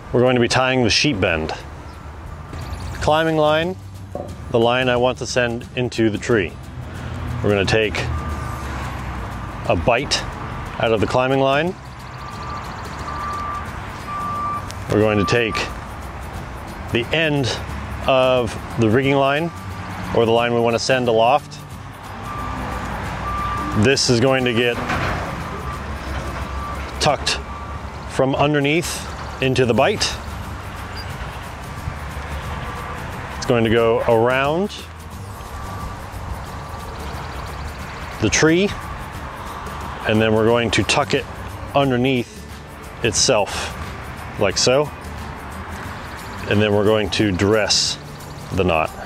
we're going to be tying the sheep bend. Climbing line, the line I want to send into the tree. We're going to take a bite out of the climbing line. We're going to take the end of the rigging line, or the line we want to send aloft. This is going to get tucked from underneath into the bite. It's going to go around the tree, and then we're going to tuck it underneath itself, like so. And then we're going to dress the knot.